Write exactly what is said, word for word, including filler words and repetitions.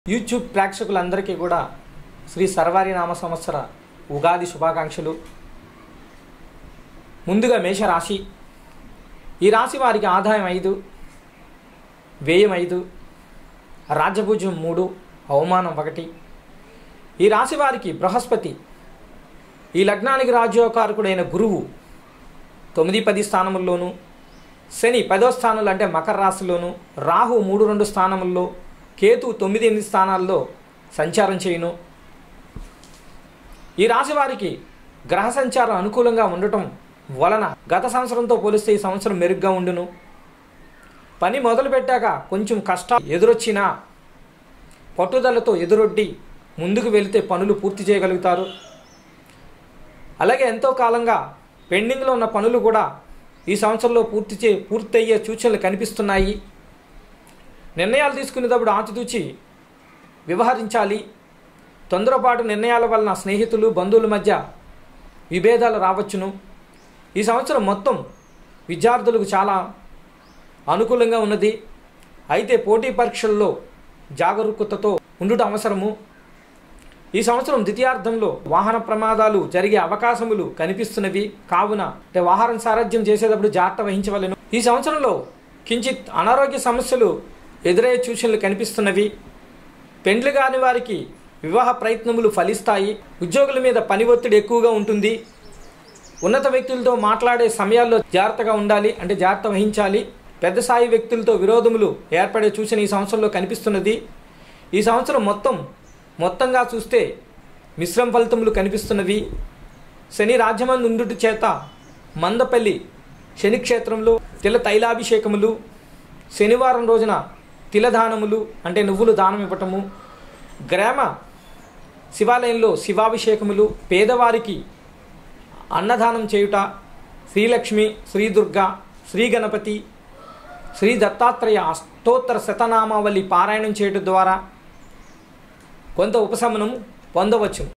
YouTube ప్రేక్షకులందరికీ కూడా శ్రీ సర్వారి నామ సంవత్సర ఉగాది శుభాకాంక్షలు. ముందుగా మేషరాశి. ఈ రాశి వారికి ఆదాయం ఐదు, వ్యయం ఐదు, రాజ్యభూజ్యం మూడు, అవమానం ఒకటి. ఈ రాశి వారికి బృహస్పతి, ఈ లగ్నానికి రాజ్యోకారకుడైన గురువు తొమ్మిది పది స్థానముల్లోనూ, శని పదో స్థానంలో అంటే మకర రాశిలోను, రాహు మూడు రెండు స్థానముల్లో, కేతు తొమ్మిది ఎనిమిది స్థానాల్లో సంచారం చేయును. ఈ రాశి వారికి గ్రహ సంచారం అనుకూలంగా ఉండటం వలన గత సంవత్సరంతో పోలిస్తే ఈ సంవత్సరం మెరుగ్గా ఉండును. పని మొదలుపెట్టాక కొంచెం కష్టాలు ఎదురొచ్చినా పట్టుదలతో ఎదురొడ్డి ముందుకు వెళితే పనులు పూర్తి చేయగలుగుతారు. అలాగే ఎంతో కాలంగా పెండింగ్లో ఉన్న పనులు కూడా ఈ సంవత్సరంలో పూర్తి చే పూర్తయ్యే సూచనలు కనిపిస్తున్నాయి. నిర్ణయాలు తీసుకునేటప్పుడు ఆచితూచి వ్యవహరించాలి. తొందరపాటు నిర్ణయాల వలన స్నేహితులు బంధువుల మధ్య విభేదాలు రావచ్చును. ఈ సంవత్సరం మొత్తం విద్యార్థులకు చాలా అనుకూలంగా ఉన్నది. అయితే పోటీ పరీక్షల్లో జాగరూకతతో ఉండుట అవసరము. ఈ సంవత్సరం ద్వితీయార్థంలో వాహన ప్రమాదాలు జరిగే అవకాశములు కనిపిస్తున్నవి. కావున అంటే వాహనం సారథ్యం చేసేటప్పుడు జాగ్రత్త వహించవలెను. ఈ సంవత్సరంలో కించిత్ అనారోగ్య సమస్యలు ఎదురయ్యే సూచనలు కనిపిస్తున్నవి. పెండ్లి కాని వారికి వివాహ ప్రయత్నములు ఫలిస్తాయి. ఉద్యోగుల మీద పని ఒత్తిడి ఎక్కువగా ఉంటుంది. ఉన్నత వ్యక్తులతో మాట్లాడే సమయాల్లో జాగ్రత్తగా ఉండాలి, అంటే జాగ్రత్త వహించాలి. పెద్ద స్థాయి వ్యక్తులతో విరోధములు ఏర్పడే సూచన ఈ సంవత్సరంలో కనిపిస్తున్నది. ఈ సంవత్సరం మొత్తం మొత్తంగా చూస్తే మిశ్రమ ఫలితములు కనిపిస్తున్నవి. శని రాజ్యమందు ఉండుట చేత మందపల్లి శనిక్షేత్రంలో తిల తైలాభిషేకములు, శనివారం రోజున తిలదానములు అంటే నువ్వులు దానం ఇవ్వటము, గ్రామ శివాలయంలో శివాభిషేకములు, పేదవారికి అన్నదానం చేయుట, శ్రీలక్ష్మి, శ్రీ దుర్గా, శ్రీ గణపతి, శ్రీ దత్తాత్రేయ అష్టోత్తర శతనామావళి పారాయణం చేయడం ద్వారా కొంత ఉపశమనం పొందవచ్చు.